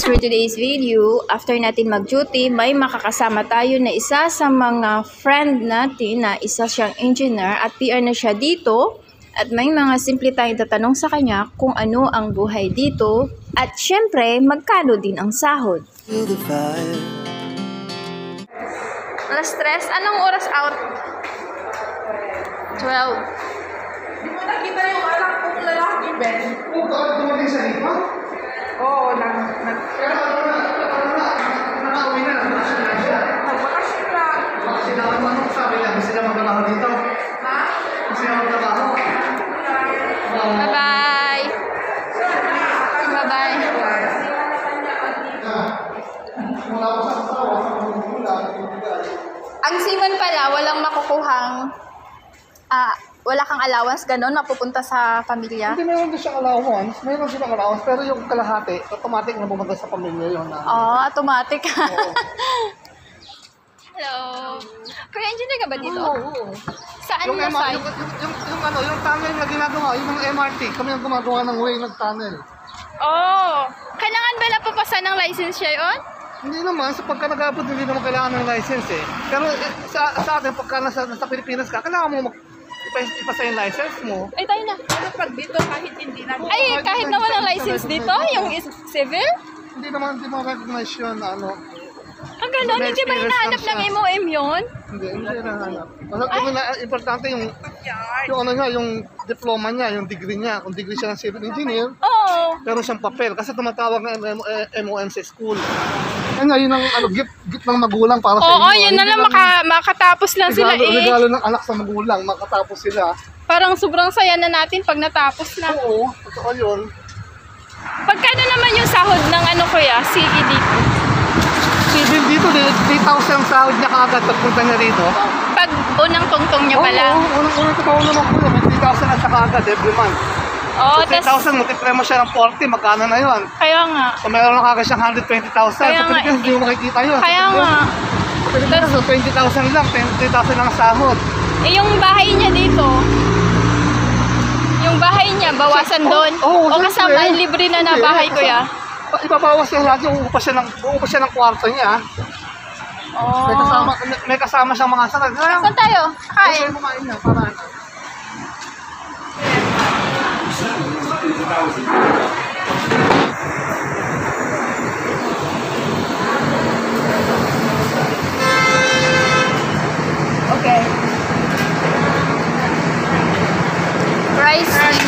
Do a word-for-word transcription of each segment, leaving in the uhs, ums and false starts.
for today's video, after natin mag-duty, may makakasama tayo na isa sa mga friend natin na isa siyang engineer at P R na siya dito. At may mga simple tayong tatanong sa kanya kung ano ang buhay dito at syempre magkano din ang sahod. Alas tres, anong oras out? twelve. Di mo nakita yung anak kong lalaki, Ben? Oo, dumating sa lipa? Oo, nang... nag... Pero ano na, ano na, nakauwi na, nakasyon na siya. Nagbakasyon na. Kasi naman anong sabi niya, gusto niya magtrabaho dito. Ha? Gusto niya magtrabaho. Bye-bye! Bye-bye! Mula ko sa asawa, sa mga mula, ibigay. Ang seaman pala, walang makukuhang, ah, wala kang allowance, ganon, mapupunta sa pamilya? Hindi, meron din siyang allowance. Meron silang allowance, pero yung kalahati, automatic na pumunta sa pamilya yun. Na, Oh, automatic. Oo. Hello. Kuya, engineer ka ba dito? Oo, oo. Saan Yung, na M R, side? yung, yung, yung, yung, ano, yung tunnel na ginagawa, yung mga M R T, kami ang gumagawa ng way ng tunnel. Oh, kailangan ba napapasa ng license siya yun? Hindi naman, sa pagka nag-abot, hindi naman kailangan ng license eh. Pero eh, sa, sa atin, pagka nasa, nasa Pilipinas ka, kailangan mo mag, ipa- ipasa yung license mo. Ay, tayo na. Ano pag dito kahit hindi na... Ay, kahit na walang license dito, yung is civil? Hindi naman, hindi mo recognize yun na ano. Ang ganon, May hindi ba experience hinahanap lang ng siya. M O M yun? Hindi, hindi na hanap. Kasi na, importante yung, yung ano niya, yung diploma niya, yung degree niya. Kung degree siya ng civil engineer, Oo. meron siyang papel. Kasi tumatawag ng M O M sa school. Yan nga, yun ang ano, gift, gift ng magulang para sa Oo, inyo. yun Hindi na lang, lang maka, makatapos lang sila regalo, eh. regalo ng anak sa magulang, makatapos sila. Parang sobrang saya na natin pag natapos na. Oo, totoo yun. Pagkano naman yung sahod ng ano kuya, sige dito? Civil dito, three thousand sahod niya kaagad pagpunta niya rito. Pag unang tungtong niya pala. Oo, oo, unang-unang trabaho naman po yun. May three thousand na siya kaagad every month. Oo, So, three tas, thousand, multiply mo siya ng forty, magkano na yun? kaya nga. So, meron na kagad siyang one hundred twenty thousand. Kaya Sa nga, Pilipinas, hindi mo makikita yun. Kaya nga. Sa Pilipinas, so twenty thousand lang, twenty thousand lang ang sahod. Eh, yung bahay niya dito, yung bahay niya, bawasan doon. Oo, O kasama, siyempre. libre na na Hindi, bahay kasi- kuya. Pa- Ibabawas niya lahat, yung uupa siya ng, uupa siya ng kwarto niya. Oh. May kasama, may kasama siyang mga sakag. Kaya, Saan tayo? kaya Kain. kumain niya, para Okay. Rice.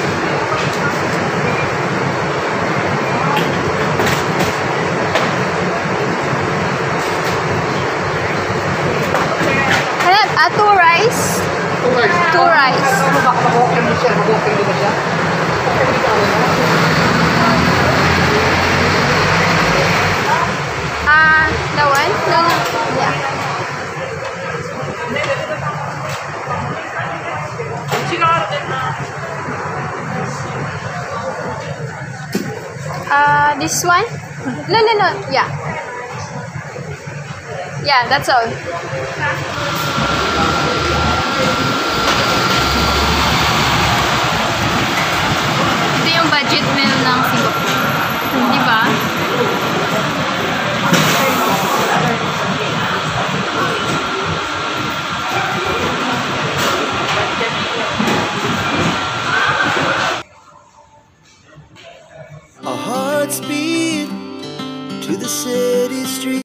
Ayan, ah, two rice. two rice. Two rice. Ano baka mag-walk-in mo siya? Mag-walk-in mo ba siya? Okay, dito ano na? Ah, the one? No, no. Yeah. Uh, this one? No, no, no. Yeah. Yeah, that's all. Ito yung budget meal ng Singapore. Di ba? Our hearts beat to the city street.